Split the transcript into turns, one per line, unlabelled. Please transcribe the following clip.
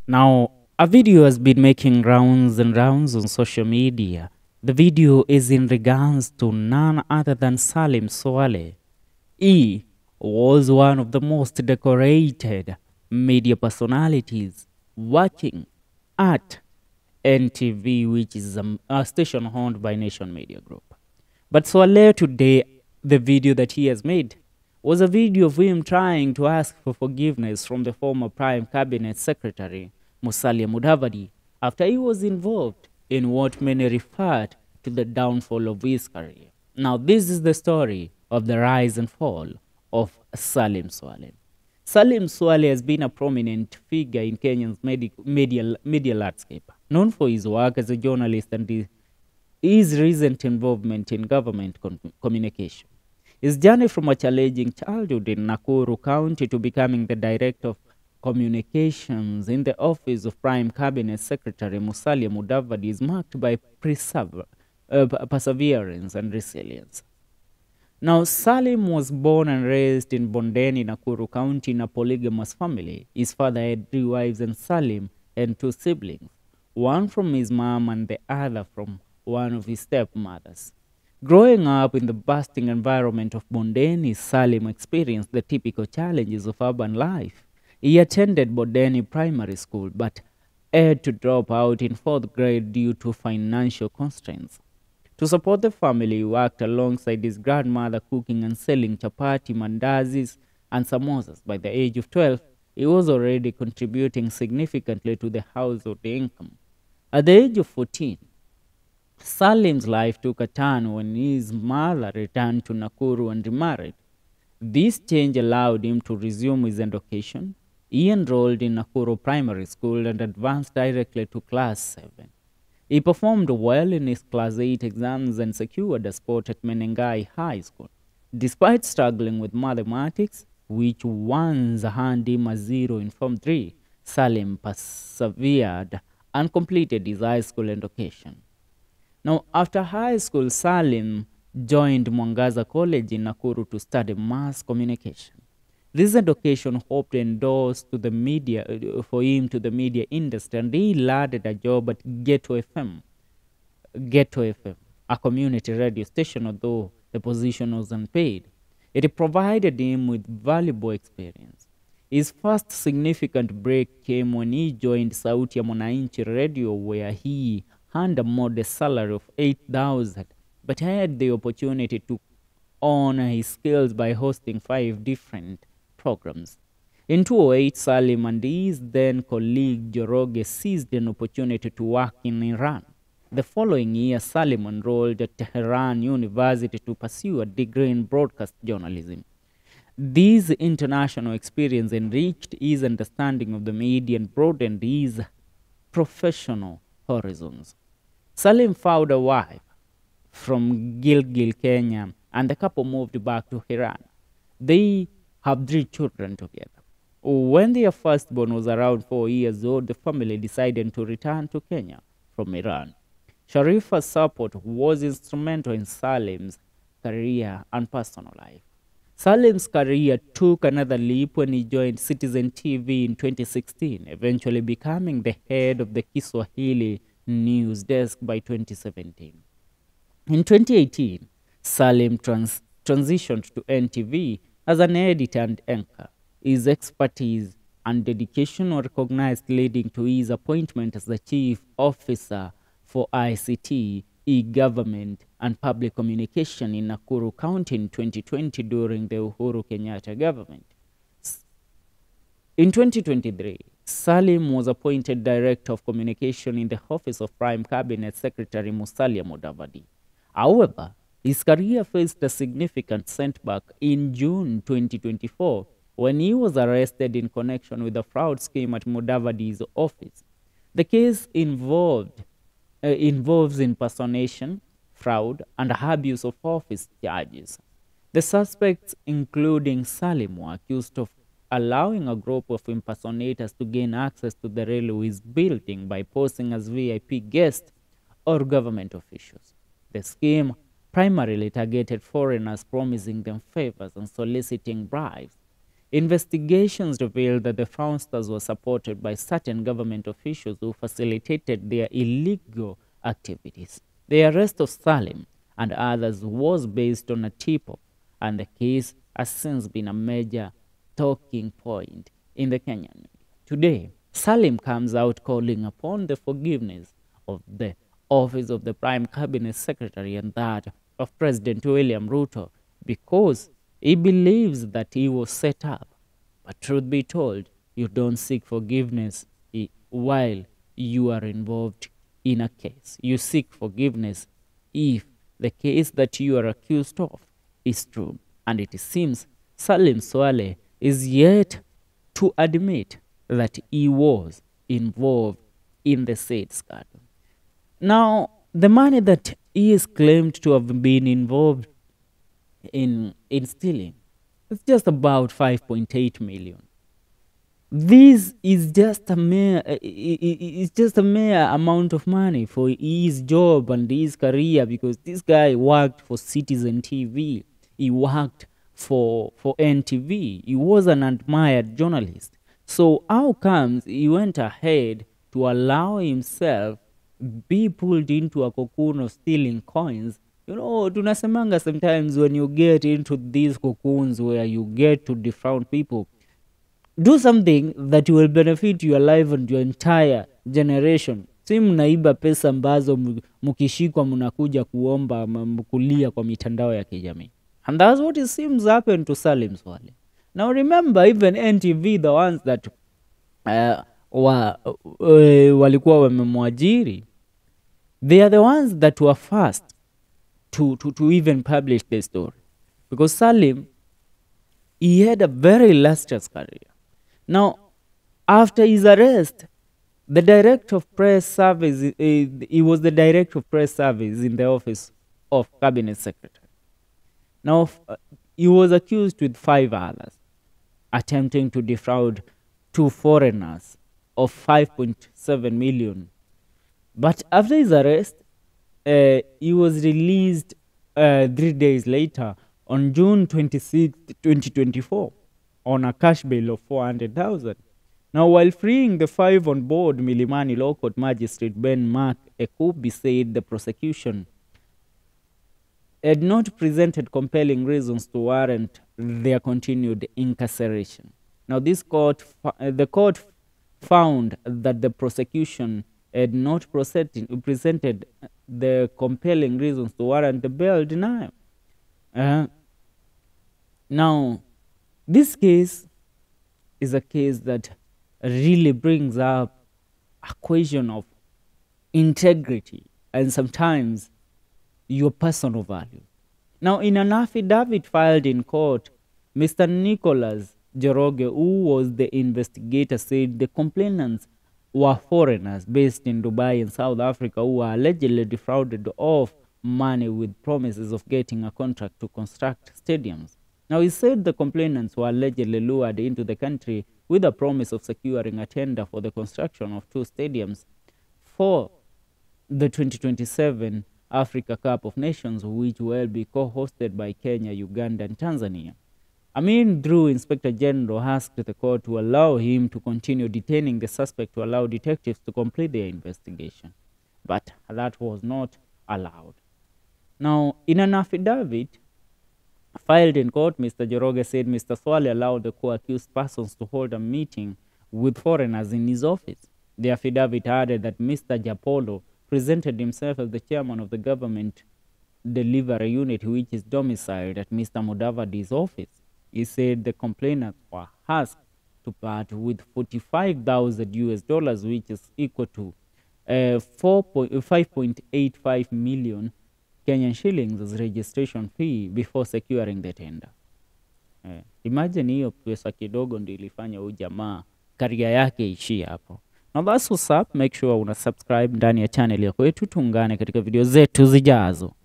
Now, a video has been making rounds and rounds on social media. The video is in regards to none other than Salim Swale. He was one of the most decorated media personalities working at NTV, which is a station owned by Nation Media Group. But Swale today, the video that he has made was a video of him trying to ask for forgiveness from the former Prime Cabinet Secretary, Musalia Mudavadi, after he was involved in what many referred to the downfall of his career. Now, this is the story of the rise and fall of Salim Swale. Salim Swale has been a prominent figure in Kenya's media landscape, known for his work as a journalist and his recent involvement in government communication. His journey from a challenging childhood in Nakuru County to becoming the Director of Communications in the office of Prime Cabinet Secretary Musalia Mudavadi is marked by perseverance and resilience. Now, Salim was born and raised in Bondeni, Nakuru County, in a polygamous family. His father had 3 wives, and Salim had 2 siblings, one from his mom and the other from one of his stepmothers. Growing up in the bustling environment of Bondeni, Salim experienced the typical challenges of urban life. He attended Bondeni Primary School but had to drop out in 4th grade due to financial constraints. To support the family, he worked alongside his grandmother cooking and selling chapati, mandazis, and samosas. By the age of 12, he was already contributing significantly to the household income. At the age of 14, Salim's life took a turn when his mother returned to Nakuru and remarried. This change allowed him to resume his education. He enrolled in Nakuru Primary School and advanced directly to Class 7. He performed well in his Class 8 exams and secured a spot at Menengai High School. Despite struggling with mathematics, which once earned him a 0 in Form 3, Salim persevered and completed his high school education. Now, after high school, Salim joined Mwangaza College in Nakuru to study mass communication. This education opened doors to the media for him to the media industry, and he landed a job at Ghetto FM, a community radio station, although the position was unpaid. It provided him with valuable experience. His first significant break came when he joined Sauti ya Mwananchi Radio, where he earned a modest salary of 8,000, but had the opportunity to honor his skills by hosting 5 different programs. In 2008, Salim and his then colleague Joroge seized an opportunity to work in Iran. The following year, Salim enrolled at Tehran University to pursue a degree in broadcast journalism. This international experience enriched his understanding of the media and broadened his professional horizons. Salim found a wife from Gilgil, Kenya, and the couple moved back to Iran. They have 3 children together. When their firstborn was around 4 years old, the family decided to return to Kenya from Iran. Sharifa's support was instrumental in Salim's career and personal life. Salim's career took another leap when he joined Citizen TV in 2016, eventually becoming the head of the Kiswahili news desk by 2017. In 2018, Salim transitioned to NTV as an editor and anchor. His expertise and dedication were recognized, leading to his appointment as the Chief Officer for ICT, e-government, and public communication in Nakuru County in 2020 during the Uhuru Kenyatta government. In 2023, Salim was appointed Director of Communication in the office of Prime Cabinet Secretary Musalia Mudavadi. However, his career faced a significant setback in June 2024 when he was arrested in connection with a fraud scheme at Mudavadi's office. The case involves impersonation, fraud, and abuse of office charges. The suspects, including Salim, were accused of allowing a group of impersonators to gain access to the railways building by posing as VIP guests or government officials. The scheme primarily targeted foreigners, promising them favors and soliciting bribes. Investigations revealed that the fraudsters were supported by certain government officials who facilitated their illegal activities. The arrest of Salim and others was based on a tip-off, and the case has since been a major talking point in the Kenyan media. Today, Salim comes out calling upon the forgiveness of the office of the Prime Cabinet Secretary and that of President William Ruto because he believes that he was set up. But truth be told, you don't seek forgiveness while you are involved in a case. You seek forgiveness if the case that you are accused of is true. And it seems Salim Swaleh is yet to admit that he was involved in the said scandal. Now, the money that he is claimed to have been involved in stealing, it's just about 5.8 million. This is just a mere amount of money for his job and his career, because this guy worked for Citizen TV. He worked for NTV. He was an admired journalist. So how comes he went ahead to allow himself be pulled into a cocoon of stealing coins? You know, tunasemanga sometimes when you get into these cocoons where you get to defraud people, do something that will benefit your life and your entire generation. Si mnaiba pesa ambazo mkishikwa mnakuja kuomba kulia kwa mitandao ya kijamii. And that's what it seems happened to Salim Swaleh. Now remember, even NTV, the ones that walikuwa wamemwajiri, they are the ones that were first to even publish the story. Because Salim, he had a very illustrious career. Now, after his arrest, the director of press service, he was the director of press service in the office of Cabinet Secretary. Now, he was accused with 5 others, attempting to defraud 2 foreigners of 5.7 million. But after his arrest, he was released 3 days later on June 26, 2024, on a cash bail of 400,000. Now, while freeing the 5 on board, Milimani Law Court Magistrate Ben Mark Ekubi said the prosecution had not presented compelling reasons to warrant their continued incarceration. Now, the court found that the prosecution had not presented the compelling reasons to warrant the bail denial. Now, this case is a case that really brings up a question of integrity and sometimes your personal value. Now, in an affidavit filed in court, Mr. Nicholas Njoroge, who was the investigator, said the complainants were foreigners based in Dubai and South Africa who were allegedly defrauded of money with promises of getting a contract to construct stadiums. Now, he said the complainants were allegedly lured into the country with a promise of securing a tender for the construction of 2 stadiums for the 2027 Africa Cup of Nations, which will be co-hosted by Kenya, Uganda, and Tanzania. Amin Drew, Inspector General, asked the court to allow him to continue detaining the suspect to allow detectives to complete their investigation. But that was not allowed. Now, in an affidavit filed in court, Mr. Njoroge said Mr. Swaleh allowed the co-accused persons to hold a meeting with foreigners in his office. The affidavit added that Mr. Japolo presented himself as the chairman of the government delivery unit, which is domiciled at Mr. Mudavadi's office. He said the complainants were asked to part with $45,000, which is equal to 5.85 million Kenyan shillings as registration fee before securing the tender. Imagine hiyo pesa kidogo ndio ilifanya huyu jamaa career yake ishie hapo. Now that's what's up. Make sure una subscribe ndani ya channel ya kwetu, tuungane katika video zetu zijazo.